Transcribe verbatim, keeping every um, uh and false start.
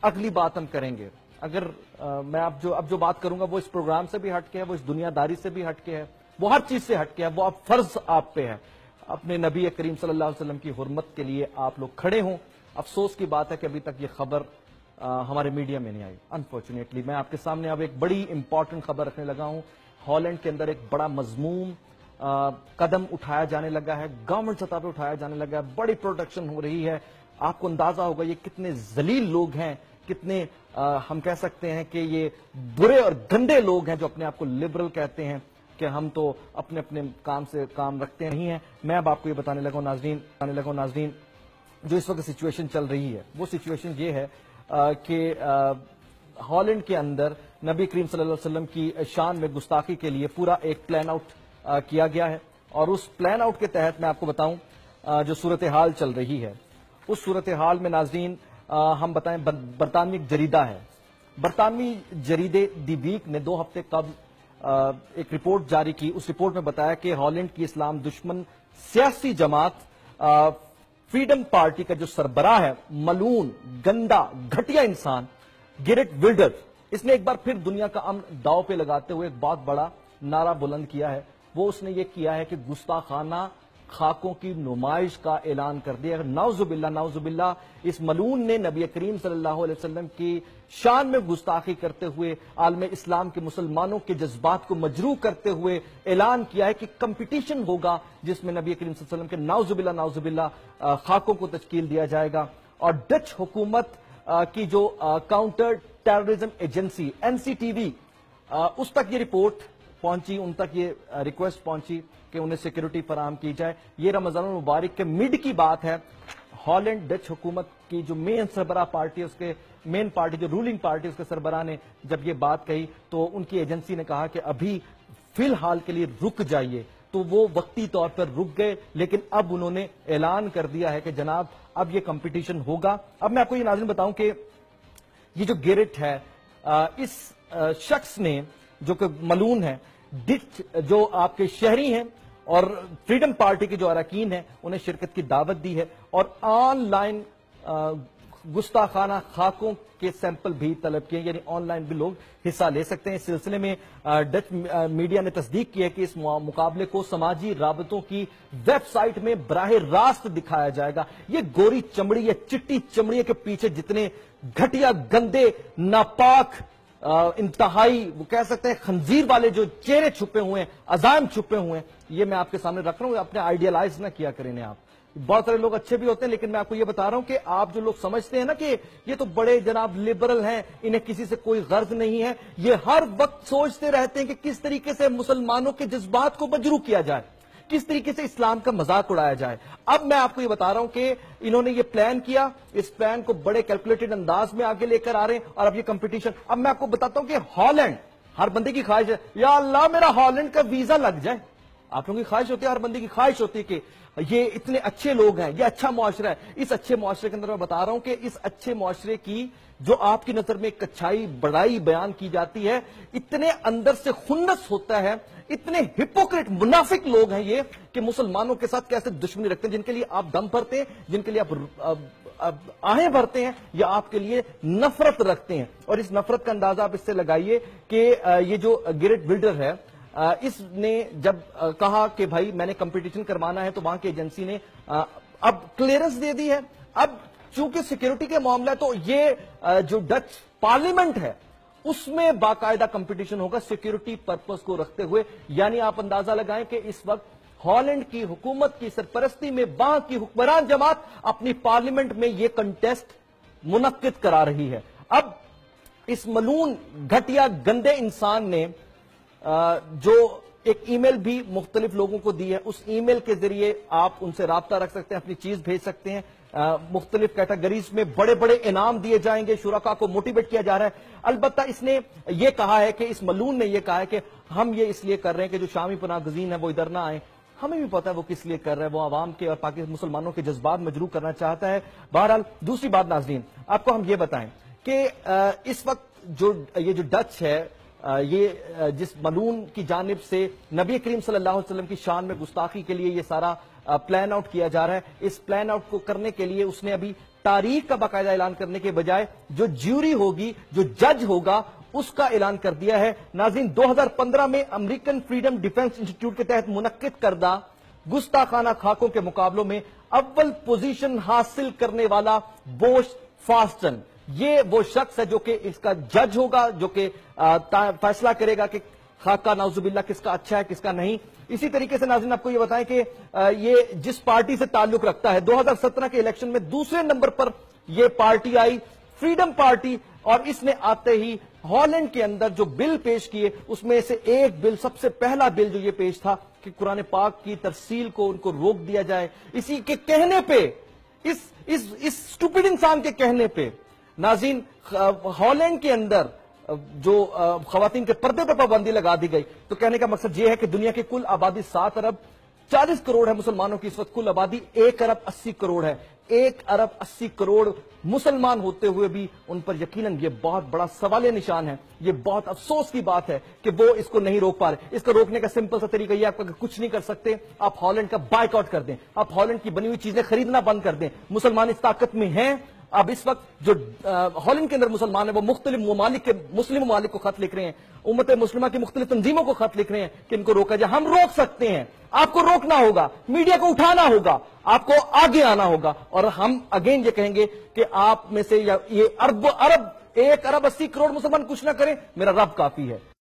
اگلی بات ہم کریں گے. اگر میں اب جو اب جو بات کروں گا وہ اس پروگرام سے بھی ہٹ کے ہے, وہ اس دنیا داری سے بھی ہٹ کے ہے, وہ ہر چیز سے ہٹ کے ہے. وہ اب فرض آپ پہ ہے, اپنے نبی کریم صلی اللہ علیہ وسلم کی حرمت کے لیے آپ لوگ کھڑے ہوں. افسوس کی بات ہے کہ ابھی تک یہ خبر ہمارے میڈیا میں نہیں آئی. انفارچونیٹلی میں آپ کے سامنے اب ایک بڑی امپورٹنٹ خبر رکھنے لگا ہوں. ہالینڈ کے اندر ایک بڑا مضموم قدم اٹھایا جانے لگا ہے, گورنمنٹ سطح پہ اٹھایا جانے لگا ہے, بڑی پروٹیکشن ہو رہی ہے. آپ کو اندازہ ہوگا یہ کتنے ذلیل لوگ ہیں, کتنے ہم کہہ سکتے ہیں کہ یہ برے اور گندے لوگ ہیں جو اپنے آپ کو لبرل کہتے ہیں کہ ہم تو اپنے اپنے کام سے کام رکھتے نہیں ہیں. میں اب آپ کو یہ بتانے لگا ناظرین بتانے لگا ناظرین جو اس وقت سچویشن چل رہی ہے وہ سچویشن یہ ہے کہ ہالینڈ کے اندر نبی کریم صلی اللہ علیہ وسلم کی شان میں گستاخی کے لیے پورا ایک پلان آؤٹ کیا گیا ہے. اور اس پلان آؤٹ کے تحت میں آپ کو بتاؤں جو صورتحال چل رہی ہے, اس صورتحال میں ناظرین ہم بتائیں برطانوی ایک جریدہ ہے, برطانوی جریدے دی ویک نے دو ہفتے قبل ایک رپورٹ جاری کی. اس رپورٹ میں بتایا کہ ہالینڈ کی اسلام دشمن سیاسی جماعت فریڈم پارٹی کا جو سربراہ ہے, ملون گندا گھٹیا انسان گیرٹ ولڈر, اس نے ایک بار پھر دنیا کا امن داؤ پہ لگاتے ہوئے ایک بہت بڑا نعرہ بلند کیا ہے. وہ اس نے یہ کیا ہے کہ گستاخانہ خاکوں کی نمائش کا اعلان کر دیا. نعوذ باللہ نعوذ باللہ اس ملون نے نبی کریم صلی اللہ علیہ وسلم کی شان میں گستاخی کرتے ہوئے عالم اسلام کے مسلمانوں کے جذبات کو مجروح کرتے ہوئے اعلان کیا ہے کہ کمپٹیشن ہوگا جس میں نبی کریم صلی اللہ علیہ وسلم کے نعوذ باللہ نعوذ باللہ خاکوں کو تشکیل دیا جائے گا. اور ڈچ حکومت کی جو counter terrorism agency N C T V, اس تک یہ رپورٹ پہنچی, ان تک یہ ریکویسٹ پہنچی کہ انہیں سیکیورٹی فراہم کی جائے. یہ رمضان المبارک کے مڈ کی بات ہے. ہالینڈ ڈچ حکومت کی جو مین سربراہ پارٹی, اس کے مین پارٹی جو رولنگ پارٹی, اس کے سربراہ نے جب یہ بات کہی تو ان کی ایجنسی نے کہا کہ ابھی فی الحال کے لیے رک جائیے. تو وہ وقتی طور پر رک گئے, لیکن اب انہوں نے اعلان کر دیا ہے کہ جناب اب یہ کمپٹیشن ہوگا. اب میں آپ کو یہ ناظرین بتاؤں کہ یہ جو گیرٹ ہے, اس شخص نے جو کہ ملون ہے, ڈچ جو آپ کے شہری ہیں اور فریڈم پارٹی کے جو اراکین ہیں, انہیں شرکت کی دعوت دی ہے اور آن لائن گستاخانہ خاکوں کے سیمپل بھی طلب کیے, یعنی آن لائن بھی لوگ حصہ لے سکتے ہیں. اس سلسلے میں ڈچ میڈیا نے تصدیق کی ہے کہ اس مقابلے کو سماجی رابطوں کی ویب سائٹ میں براہ راست دکھایا جائے گا. یہ گوری چمڑی یا چٹی چمڑی کے پیچھے جتنے گھٹیا گندے ناپاک انتہائی وہ کہہ سکتے ہیں خنزیر والے جو چہرے چھپے ہوئے ہیں, عزائم چھپے ہوئے ہیں, یہ میں آپ کے سامنے رکھ رہا ہوں. اپنے آئیڈیالائز نہ کیا کریں آپ. بہت سارے لوگ اچھے بھی ہوتے ہیں, لیکن میں آپ کو یہ بتا رہا ہوں کہ آپ جو لوگ سمجھتے ہیں نا کہ یہ تو بڑے جناب لبرل ہیں, انہیں کسی سے کوئی غرض نہیں ہے, یہ ہر وقت سوچتے رہتے ہیں کہ کس طریقے سے مسلمانوں کے جذبات کو مجروح کیا جائے, کس طریقے سے اسلام کا مذاق اڑایا جائے. اب میں آپ کو یہ بتا رہا ہوں کہ انہوں نے یہ پلان کیا, اس پلان کو بڑے کیلکولیٹڈ انداز میں آگے لے کر آ رہے ہیں, اور اب یہ کمپٹیشن. اب میں آپ کو بتاتا ہوں کہ ہالینڈ, ہر بندے کی خواہش ہے یا اللہ میرا ہالینڈ کا ویزا لگ جائے. آپ لوگوں کی خواہش ہوتی ہے, ہر بندے کی خواہش ہوتی ہے کہ یہ اتنے اچھے لوگ ہیں, یہ اچھا معاشرہ ہے. اس اچھے معاشرے کے اندر میں بتا رہا ہوں کہ اس اچھے معاشرے کی جو آپ کی نظر میں ایک اچھائی بڑائی بیان کی جاتی ہے, اتنے اندر سے خنس ہوتا ہے, اتنے ہپوکریٹ منافق لوگ ہیں یہ کہ مسلمانوں کے ساتھ کیسے دشمنی رکھتے ہیں, جن کے لیے آپ دم بھرتے ہیں, جن کے لیے آپ آہیں بھرتے ہیں, یا آپ کے لیے نفرت رکھتے ہیں. اور اس نفرت کا اندازہ آپ اس سے لگائیے کہ یہ جو گیرٹ ولڈر ہے, اس نے جب کہا کہ بھائی میں نے کمپٹیشن کروانا ہے, تو وہاں کی ایجنسی نے اب کلیئرنس دے دی ہے. اب چونکہ سیکیورٹی کے معاملہ, تو یہ جو ڈچ پارلیمنٹ ہے اس میں باقاعدہ کمپٹیشن ہوگا سیکیورٹی پرپس کو رکھتے ہوئے. یعنی آپ اندازہ لگائیں کہ اس وقت ہالینڈ کی حکومت کی سرپرستی میں وہاں کی حکمران جماعت اپنی پارلیمنٹ میں یہ کنٹیسٹ منعقد کرا رہی ہے. اب اس ملون گھٹیا گندے انسان نے جو ایک ای میل بھی مختلف لوگوں کو دی ہے, اس ای میل کے ذریعے آپ ان سے رابطہ رکھ سکتے ہیں, اپنی چیز بھیج سکتے ہیں. مختلف کیٹیگریز میں بڑے بڑے انعام دیے جائیں گے, شرکاء کو موٹیویٹ کیا جا رہا ہے. البتہ اس نے یہ کہا ہے کہ اس ملون نے یہ کہا ہے کہ ہم یہ اس لیے کر رہے ہیں کہ جو شامی پناہ گزین ہے وہ ادھر نہ آئیں. ہمیں بھی پتا ہے وہ کس لیے کر رہا ہے, وہ عوام کے اور پاکستان مسلمانوں کے جذبات مجروح کرنا چاہتا ہے. بہرحال دوسری بات ناظرین, آپ کو ہم یہ بتائیں کہ اس وقت جو یہ جو ڈچ ہے, یہ جس ملون کی جانب سے نبی کریم صلی اللہ علیہ وسلم کی شان میں گستاخی کے لیے یہ سارا پلان آؤٹ کیا جا رہا ہے, اس پلان آؤٹ کو کرنے کے لیے اس نے ابھی تاریخ کا باقاعدہ اعلان کرنے کے بجائے جو جیوری ہوگی، جو جج ہوگا، اس کا اعلان کر دیا ہے۔ ناظرین، دو ہزار پندرہ میں امریکن فریڈم ڈیفنس انسٹیٹیوٹ کے تحت منعقد کردہ گستاخانہ خاکوں کے مقابلوں میں اول پوزیشن حاصل کرنے والا بوش فاسٹن، یہ وہ شخص ہے جو کہ اس کا جج ہوگا، جو کہ فیصلہ کرے گا کہ خاکہ نعوذ باللہ کس کا اچھا ہے کس کا نہیں۔ اسی طریقے سے ناظرین آپ کو یہ بتائیں کہ یہ جس پارٹی سے تعلق رکھتا ہے، دو ہزار سترہ کے الیکشن میں دوسرے نمبر پر یہ پارٹی آئی، فریڈم پارٹی، اور اس نے آتے ہی ہالینڈ کے اندر جو بل پیش کیے اس میں سے ایک بل، سب سے پہلا بل جو یہ پیش تھا کہ قرآن پاک کی ترسیل کو ان کو روک دیا جائے۔ اسی کے کہنے پہ، اس اس اس سٹوپڈ انسان کے کہنے پہ ناظرین ہالینڈ کے اندر جو خواتین کے پردے پر پابندی لگا دی گئی۔ تو کہنے کا مقصد یہ ہے کہ دنیا کی کل آبادی سات ارب چالیس کروڑ ہے مسلمانوں کی، اس وقت کل آبادی ایک ارب اسی کروڑ ہے۔ ایک ارب اسی کروڑ مسلمان ہوتے ہوئے بھی ان پر یقیناً یہ بہت بڑا سوال نشان ہے، یہ بہت افسوس کی بات ہے کہ وہ اس کو نہیں روک پا رہے۔ اس کو روکنے کا سمپل سا طریقہ یہ، آپ کچھ نہیں کر سکتے، آپ ہالینڈ کا بائیک آؤٹ کر دیں، آپ ہالینڈ کی بنی ہوئی چیزیں خریدنا بند کر دیں۔ مسلمان اس طاقت میں ہیں، اب اس وقت جو ہالینڈ کے اندر مسلمان ہیں وہ مختلف ممالک کے مسلم ممالک کو خط لکھ رہے ہیں، امت مسلمہ کی مختلف تنظیموں کو خط لکھ رہے ہیں کہ ان کو روکا جائے۔ ہم روک سکتے ہیں، آپ کو روکنا ہوگا، میڈیا کو اٹھانا ہوگا، آپ کو آگے آنا ہوگا، اور ہم اگین یہ کہیں گے کہ آپ میں سے یہ ارب ارب ایک ارب اسی کروڑ مسلمان کچھ نہ کریں، میرا رب کافی ہے۔